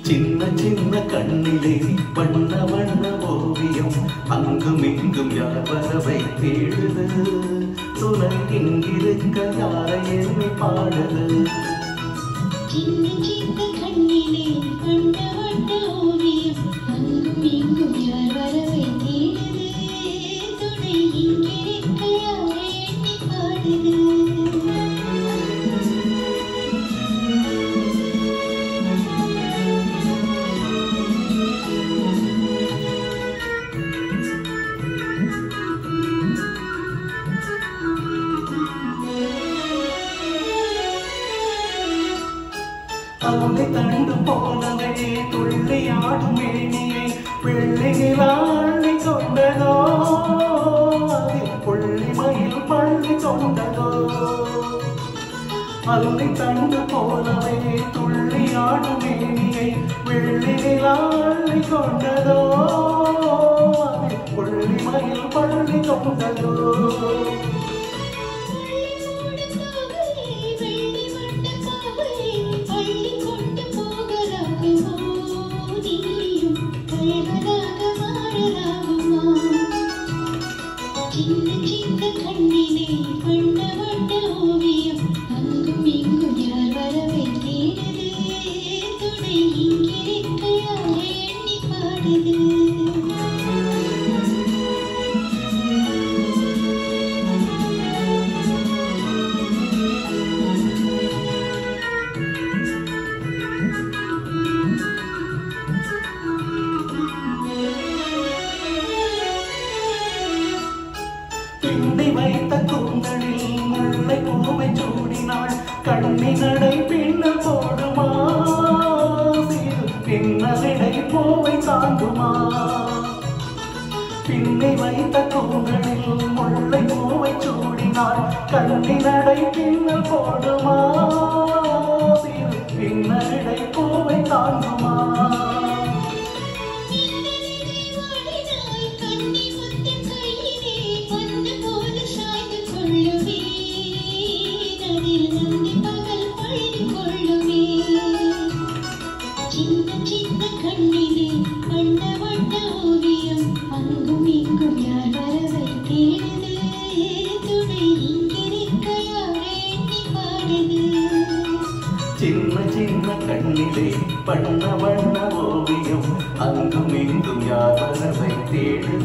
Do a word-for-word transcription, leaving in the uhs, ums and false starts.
சின்ன சின்ன கண்ணிலே வண்ண வண்ண ஓவியம் அங்கும் இங்கும் யார் வரவை தேடுது துணை இங்கிருக்க யாரை எண்ணி பாடுது சின்ன சின்ன கண்ணிலே வண்ண வண்ண ஓவியம் அங்கும் இங்கும் யார் வரவை தேடுது துணை இங்கிருக்க யாரை எண்ணி பாடுது அவளை தண்டு போனவே துள்ளி ஆடும் மேனியை வெள்ளி நிலாளி கொண்டதோ அதில் புள்ளி மயில் பள்ளி கொண்டதோ அவளை தண்டு போனவே துள்ளி ஆடும் மேனியை வெள்ளி நிலாளி கொண்டதோ அதில் புள்ளி மயில் பள்ளி கொண்டதோ சின்ன சின்ன கண்ணிலே வண்ண வண்ண ஓவியம் அங்கும் இங்கும் யார் வரவை தேடுது துணை இங்கிருக்க யாரை எண்ணி பாடுது பின்னி வைத்த கூந்தலில் முல்லை பூவை சூடினாள் கண்ணி நடை பின்னல் போடுமா சிறு பின்னலிடை பூவை தாங்குமா பின்னி வைத்த கூந்தலில் முல்லை பூவை சூடினாள் கண்ணி நடை பின்னல் போடுமா சிறு பின்னலிடை பூவை தாங்குமா சின்ன சின்ன கண்ணிலே வண்ண வண்ண ஓவியம் அங்கும் இங்கும் யார் வரவை தேடுது துணை இங்கிருக்க யாரை எண்ணி பாடுது சின்ன சின்ன கண்ணிலே வண்ண வண்ண ஓவியம் அங்கும் இங்கும் யார் வரவை தேடுது